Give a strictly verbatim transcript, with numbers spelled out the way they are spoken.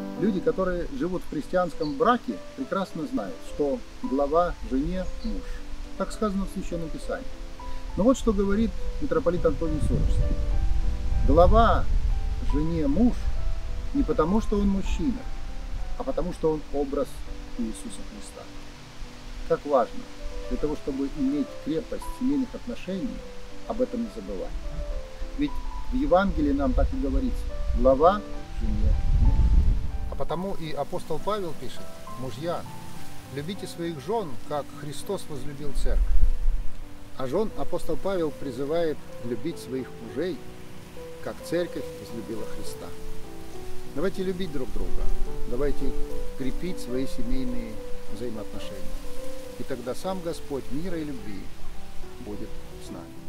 Люди, которые живут в христианском браке, прекрасно знают, что глава жене – муж. Так сказано в Священном Писании. Но вот что говорит митрополит Антоний Суровский. Глава жене муж не потому, что он мужчина, а потому, что он образ Иисуса Христа. Как важно для того, чтобы иметь крепость семейных отношений, об этом не забывать. Ведь в Евангелии нам так и говорится: глава жене муж. А потому и апостол Павел пишет: мужья, любите своих жен, как Христос возлюбил церковь. А жен апостол Павел призывает любить своих мужей, как церковь возлюбила Христа. Давайте любить друг друга, давайте крепить свои семейные взаимоотношения. И тогда сам Господь мира и любви будет с нами.